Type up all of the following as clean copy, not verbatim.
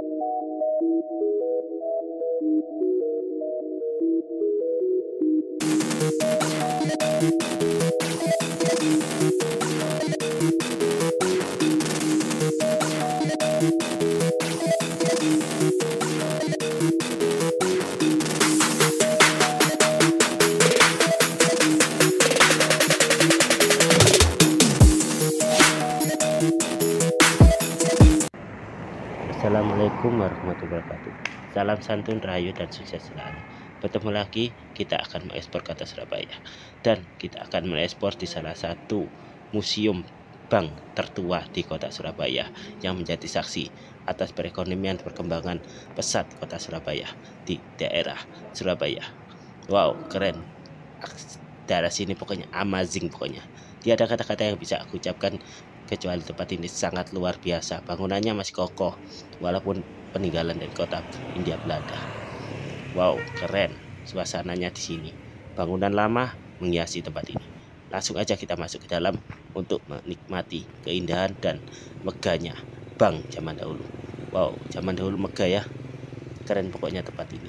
Assalamualaikum warahmatullahi wabarakatuh. Salam santun, rahayu, dan sukses selalu. Bertemu lagi, kita akan mengekspor kota Surabaya. Dan kita akan mengekspor di salah satu museum bank tertua di kota Surabaya yang menjadi saksi atas perekonomian perkembangan pesat kota Surabaya di daerah Surabaya. Wow, keren. Daerah sini pokoknya amazing pokoknya. Tiada kata-kata yang bisa aku ucapkan kecuali tempat ini sangat luar biasa. Bangunannya masih kokoh walaupun peninggalan dari kota Hindia Belanda. Wow, keren suasananya di sini. Bangunan lama menghiasi tempat ini. Langsung aja kita masuk ke dalam untuk menikmati keindahan dan megahnya bank zaman dahulu. Wow, zaman dahulu megah ya. Keren pokoknya tempat ini.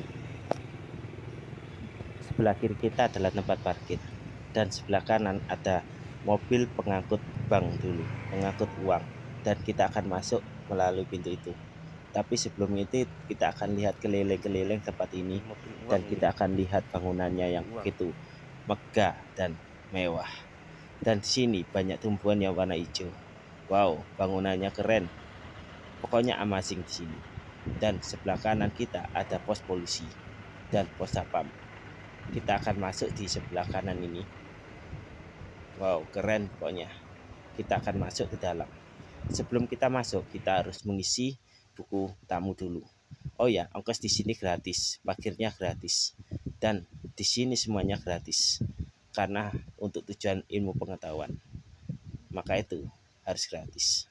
Sebelah kiri kita adalah tempat parkir dan sebelah kanan ada mobil pengangkut bank dulu, pengangkut uang, dan kita akan masuk melalui pintu itu. Tapi sebelum itu kita akan lihat keliling-keliling tempat ini dan kita akan lihat bangunannya yang begitu megah dan mewah. Dan di sini banyak tumbuhan yang warna hijau. Wow, bangunannya keren. Pokoknya amazing di sini. Dan sebelah kanan kita ada pos polisi dan pos satpam. Kita akan masuk di sebelah kanan ini. Wow, keren pokoknya. Kita akan masuk ke dalam. Sebelum kita masuk, kita harus mengisi buku tamu dulu. Oh ya, ongkos di sini gratis, parkirnya gratis, dan di sini semuanya gratis. Karena untuk tujuan ilmu pengetahuan, maka itu harus gratis.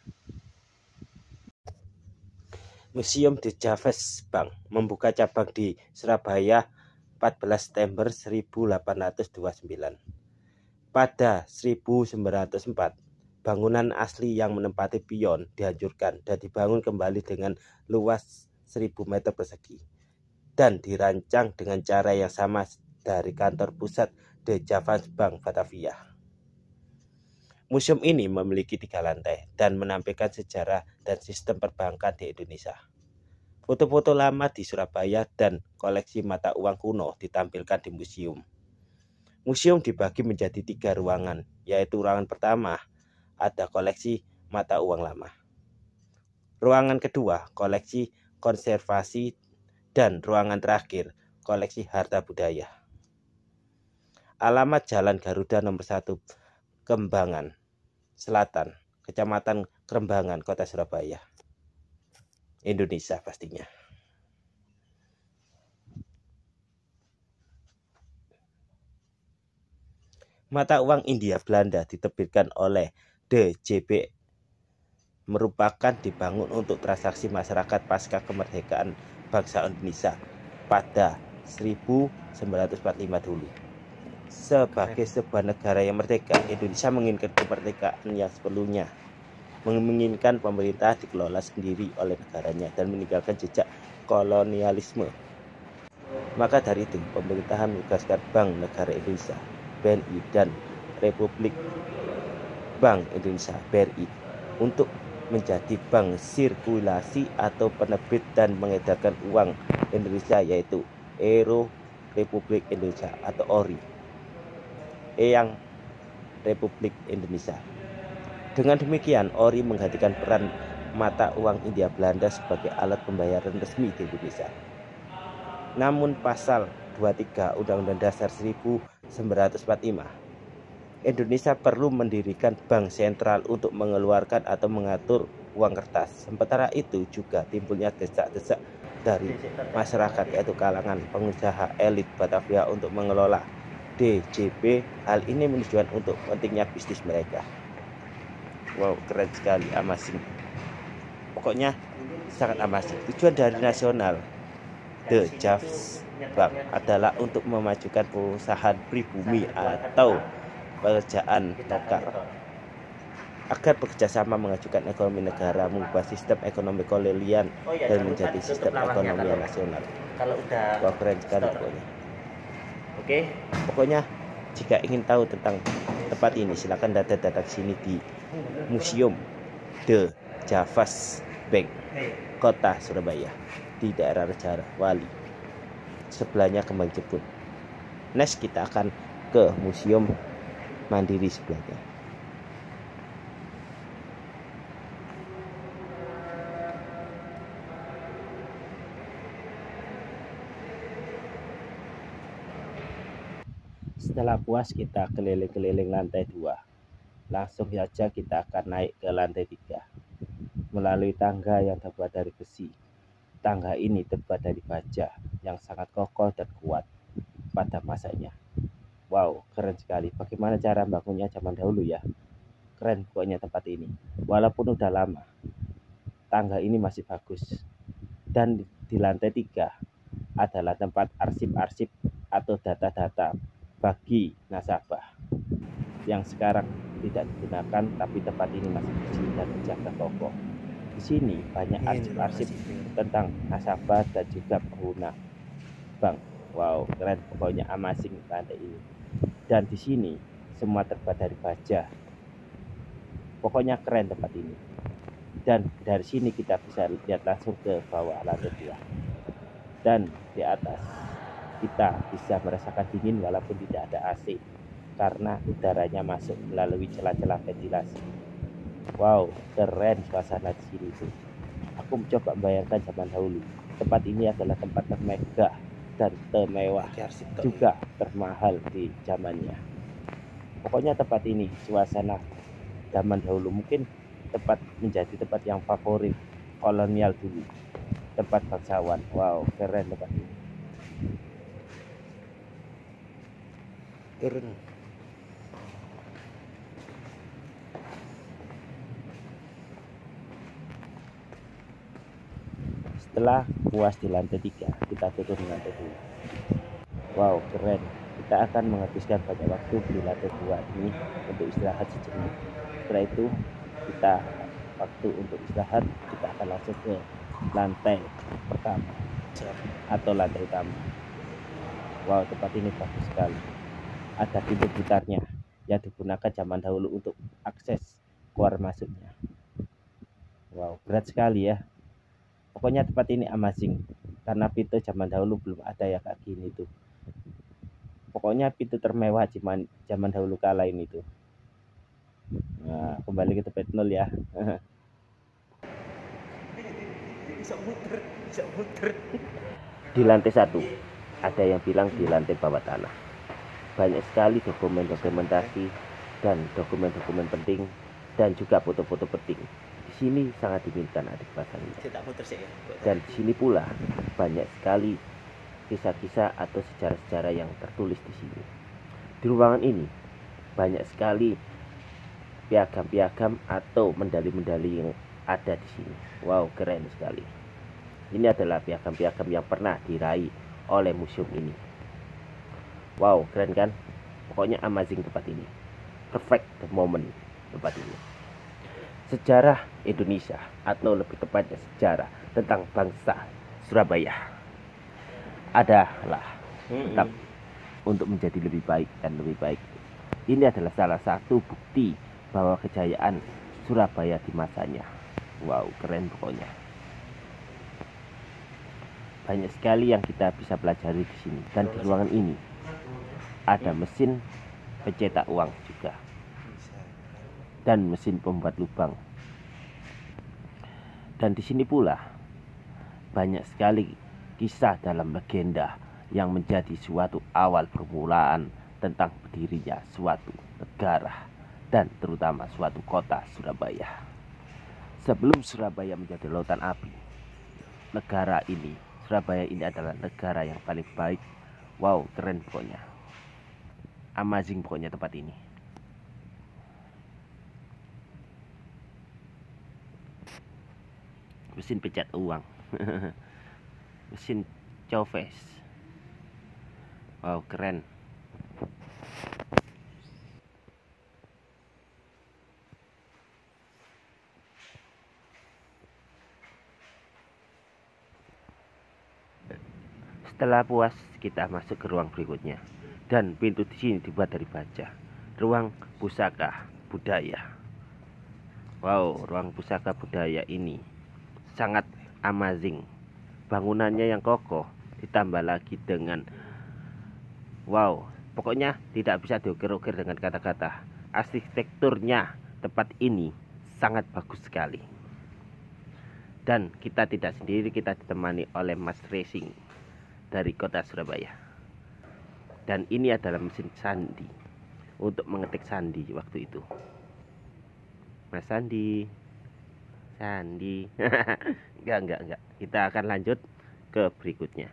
Museum de Javaes Bank membuka cabang di Surabaya 14 September 1829. Pada 1904, bangunan asli yang menempati pion dihancurkan dan dibangun kembali dengan luas 1000 meter persegi dan dirancang dengan cara yang sama dari kantor pusat de Javaes Bank Batavia. Museum ini memiliki 3 lantai dan menampilkan sejarah dan sistem perbankan di Indonesia. Foto-foto lama di Surabaya dan koleksi mata uang kuno ditampilkan di museum. Museum dibagi menjadi 3 ruangan, yaitu ruangan pertama ada koleksi mata uang lama. Ruangan kedua koleksi konservasi dan ruangan terakhir koleksi harta budaya. Alamat Jalan Garuda nomor 1 Kembangan Selatan, Kecamatan Krembangan, Kota Surabaya, Indonesia pastinya. Mata uang Hindia Belanda diterbitkan oleh DJB merupakan dibangun untuk transaksi masyarakat pasca kemerdekaan bangsa Indonesia pada 1945 dulu. Sebagai sebuah negara yang merdeka, Indonesia menginginkan kemerdekaan yang sepenuhnya, menginginkan pemerintah dikelola sendiri oleh negaranya dan meninggalkan jejak kolonialisme. Maka dari itu, pemerintahan menugaskan Bank Negara Indonesia BNI dan Republik Bank Indonesia BRI untuk menjadi bank sirkulasi atau penerbit dan mengedarkan uang Indonesia, yaitu Euro Republik Indonesia atau ORI, Eyang Republik Indonesia. Dengan demikian, ORI menggantikan peran mata uang Hindia Belanda sebagai alat pembayaran resmi di Indonesia. Namun pasal 23 Undang-Undang Dasar 1945, Indonesia perlu mendirikan bank sentral untuk mengeluarkan atau mengatur uang kertas. Sementara itu juga timbulnya desak-desak dari masyarakat, yaitu kalangan pengusaha elit Batavia untuk mengelola DJB. Hal ini menunjukkan untuk pentingnya bisnis mereka. Wow, keren sekali, amazing. Pokoknya sangat amazing. Tujuan dari nasional The Javaes Bank adalah untuk memajukan perusahaan pribumi atau pekerjaan lokal. agar bekerjasama mengajukan ekonomi negara, mengubah sistem ekonomi kolonial dan menjadi sistem ekonomi nasional. Kalau udah Wah, keren sekali pokoknya. Oke. Pokoknya jika ingin tahu tentang tempat ini, silakan datang sini di Museum The Javas Bank, Kota Surabaya, di daerah Raja Wali. Sebelahnya Kembang Jepun. Next kita akan ke Museum Mandiri sebelahnya. Setelah puas kita keliling-keliling lantai 2, langsung saja kita akan naik ke lantai 3 melalui tangga yang terbuat dari besi. Tangga ini terbuat dari baja yang sangat kokoh dan kuat pada masanya. Wow, keren sekali. Bagaimana cara bangunnya zaman dahulu ya? Keren pokoknya tempat ini. Walaupun udah lama, tangga ini masih bagus. Dan di lantai 3 adalah tempat arsip-arsip atau data-data bagi nasabah yang sekarang tidak digunakan, tapi tempat ini masih bersih dan terjaga kokoh. Di sini banyak arsip-arsip tentang nasabah dan juga pengguna bank. Wow, keren pokoknya, amazing lantai ini. Dan di sini semua terbuat dari baja. Pokoknya keren tempat ini. Dan dari sini kita bisa lihat langsung ke bawah lantai 2. Dan di atas kita bisa merasakan dingin walaupun tidak ada AC karena udaranya masuk melalui celah-celah ventilasi. Wow, keren suasana di sini tuh. Aku mencoba membayangkan zaman dahulu. Tempat ini adalah tempat termegah dan termewah, juga termahal di zamannya. Pokoknya tempat ini suasana zaman dahulu, mungkin menjadi tempat yang favorit kolonial dulu, tempat bangsawan. Wow, keren tempat ini. Keren. Setelah puas di lantai 3, kita turun di lantai 2. Wow, keren. Kita akan menghabiskan banyak waktu di lantai 2 ini untuk istirahat sejenak. Setelah itu kita waktu untuk istirahat, kita akan langsung ke lantai pertama atau lantai utama. Wow, tempat ini bagus sekali. Ada pintu putarnya yang digunakan zaman dahulu untuk akses keluar masuknya. Wow, berat sekali ya. Pokoknya tempat ini amazing karena pintu zaman dahulu belum ada yang kayak gini tuh. Pokoknya pintu termewah zaman dahulu kala ini tuh. Nah, kembali ke tempat 0 ya. Bisa muter. Di lantai 1 ada yang bilang di lantai bawah tanah. Banyak sekali dokumen dokumentasi dan dokumen-dokumen penting dan juga foto-foto penting. Di sini sangat diminta adik pasangnya. Dan di sini pula banyak sekali kisah-kisah atau sejarah-sejarah yang tertulis di sini. Di ruangan ini banyak sekali piagam-piagam atau medali-medali yang ada di sini. Wow, keren sekali. Ini adalah piagam-piagam yang pernah diraih oleh museum ini. Wow, keren kan? Pokoknya amazing tempat ini. Perfect the moment tempat ini. Sejarah Indonesia atau lebih tepatnya sejarah tentang bangsa Surabaya adalah tetap untuk menjadi lebih baik dan lebih baik. Ini adalah salah satu bukti bahwa kejayaan Surabaya di masanya. Wow, keren pokoknya. Banyak sekali yang kita bisa pelajari di sini. Dan di ruangan ini ada mesin pencetak uang juga dan mesin pembuat lubang. Dan di sini pula banyak sekali kisah dalam legenda yang menjadi suatu awal permulaan tentang berdirinya suatu negara dan terutama suatu kota Surabaya. Sebelum Surabaya menjadi lautan api, Surabaya ini adalah negara yang paling baik. Wow, keren pokoknya. Amazing pokoknya tempat ini. Mesin pencet uang. Mesin cofes. Wow, keren. Setelah puas, kita masuk ke ruang berikutnya. Dan pintu di sini dibuat dari baja. Ruang pusaka budaya. Wow, ruang pusaka budaya ini sangat amazing. Bangunannya yang kokoh, ditambah lagi dengan wow, pokoknya tidak bisa diukir-ukir dengan kata-kata. Arsitekturnya tempat ini sangat bagus sekali. Dan kita tidak sendiri, kita ditemani oleh Mas Racing dari kota Surabaya. Dan ini adalah mesin sandi untuk mengetik sandi waktu itu. Mas Sandi. Enggak. Kita akan lanjut ke berikutnya.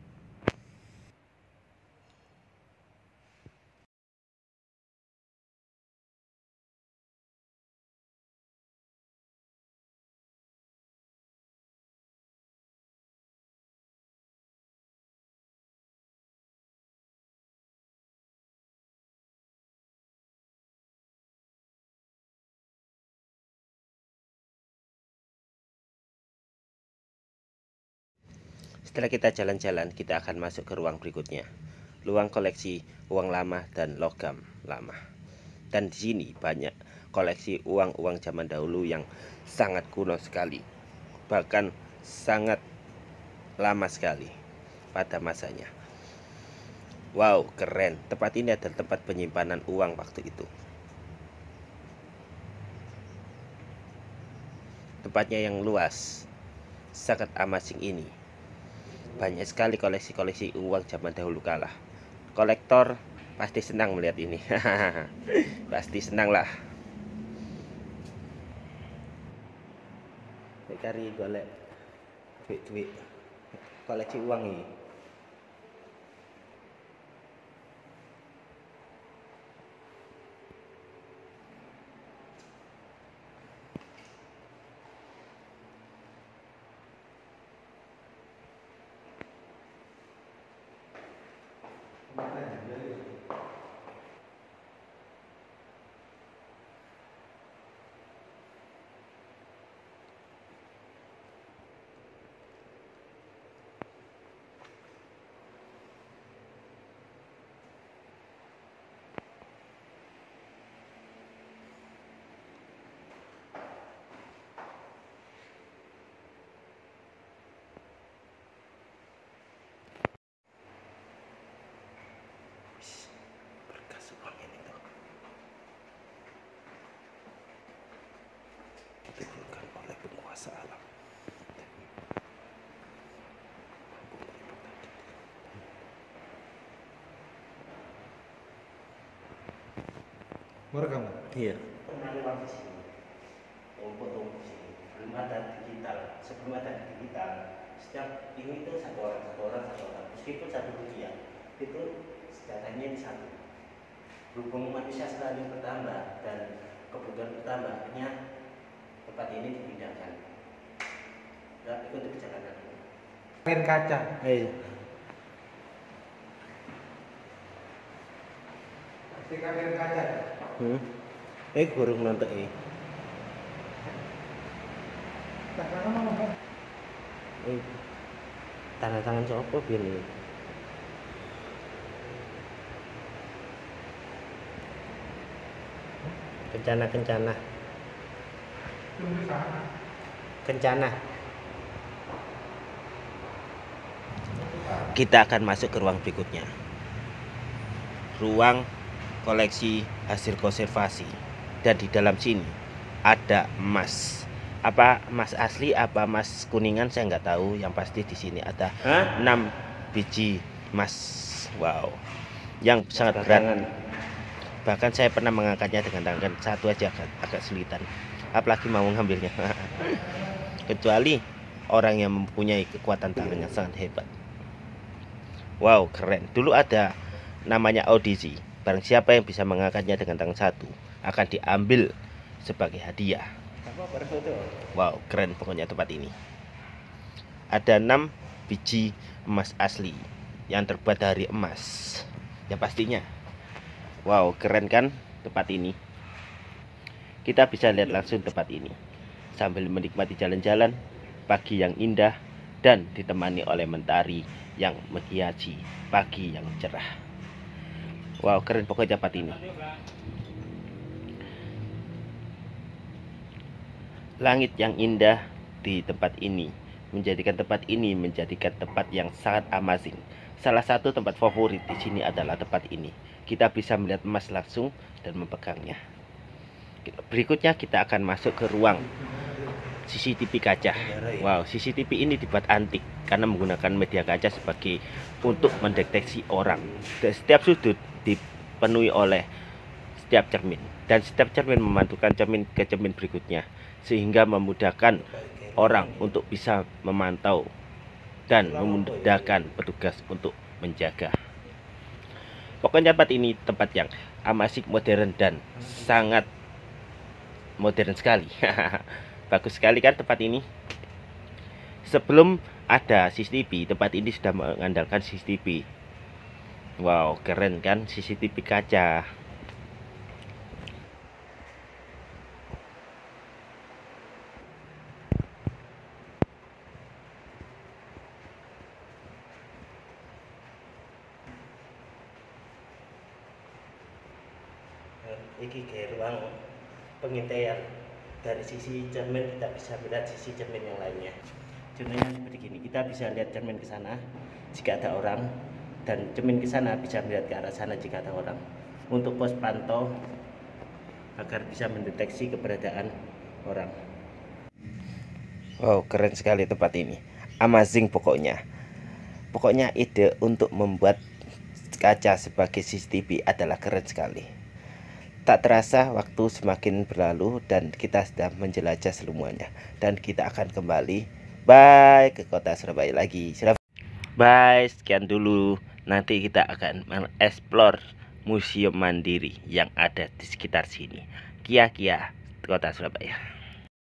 Setelah kita jalan-jalan, kita akan masuk ke ruang berikutnya. Ruang koleksi uang lama dan logam lama. Dan di sini banyak koleksi uang-uang zaman dahulu yang sangat kuno sekali. Bahkan sangat lama sekali pada masanya. Wow, keren. Tempat ini adalah tempat penyimpanan uang waktu itu. Tempatnya yang luas, sangat amazing ini. Banyak sekali koleksi-koleksi uang zaman dahulu kala. Kolektor pasti senang melihat ini. Pasti senang lah. Cari golek duit koleksi uang ini. Berkas uang ini tuh diberikan oleh penguasa alam. Merekam? Iya. Pernah lewat di sini. Tumpuk sini. Belum ada digital. Sebelum ada digital, setiap ini tuh satu orang. Meskipun satu rupiah, itu sejarahnya ini satu. Berhubung manusia selalu bertambah dan kebutuhan bertambahnya, tempat ini dipindahkan. Nggak ikut perjalanan ini. Kain kaca. Ayo. Kain kaca. Burung nonton tanda tangan siapa pilih? Kencana. Kita akan masuk ke ruang berikutnya. Ruang koleksi hasil konservasi. Dan di dalam sini ada emas. Apa emas asli, apa emas kuningan saya nggak tahu. Yang pasti di sini ada 6 biji emas. Wow, yang sangat berat. Bahkan saya pernah mengangkatnya dengan tangan satu aja agak sulitan. Apalagi mau mengambilnya. Kecuali orang yang mempunyai kekuatan tangan yang sangat hebat. Wow, keren. Dulu ada namanya audisi. Barang siapa yang bisa mengangkatnya dengan tangan satu akan diambil sebagai hadiah. Wow, keren pokoknya tempat ini. Ada 6 biji emas asli yang terbuat dari emas. Ya pastinya. Wow, keren kan tempat ini. Kita bisa lihat langsung tempat ini sambil menikmati jalan-jalan pagi yang indah dan ditemani oleh mentari yang menghiasi pagi yang cerah. Wow, keren pokoknya tempat ini. Langit yang indah di tempat ini menjadikan tempat yang sangat amazing. Salah satu tempat favorit di sini adalah tempat ini. Kita bisa melihat emas langsung dan memegangnya. Berikutnya kita akan masuk ke ruang CCTV kaca. Wow, CCTV ini dibuat antik karena menggunakan media kaca untuk mendeteksi orang. Dan setiap sudut dipenuhi oleh setiap cermin, dan setiap cermin memantulkan cermin ke cermin berikutnya, sehingga memudahkan orang untuk bisa memantau dan memudahkan petugas untuk menjaga. Pokoknya tempat ini tempat yang amazing, modern, dan sangat modern sekali. Bagus sekali kan tempat ini. Sebelum ada CCTV, tempat ini sudah mengandalkan CCTV. Wow, keren kan CCTV kaca. Ini kayak ruang pengintaian. Dari sisi cermin kita bisa melihat sisi cermin yang lainnya. Contohnya seperti gini, kita bisa lihat cermin ke sana jika ada orang, dan cermin ke sana bisa melihat ke arah sana jika ada orang, untuk pos pantau agar bisa mendeteksi keberadaan orang. Wow, keren sekali tempat ini, amazing pokoknya. Pokoknya ide untuk membuat kaca sebagai CCTV adalah keren sekali. Tak terasa waktu semakin berlalu dan kita sudah menjelajah semuanya, dan kita akan kembali ke kota Surabaya lagi. Bye, sekian dulu. Nanti kita akan mengeksplor museum mandiri yang ada di sekitar sini. Kia kota Surabaya.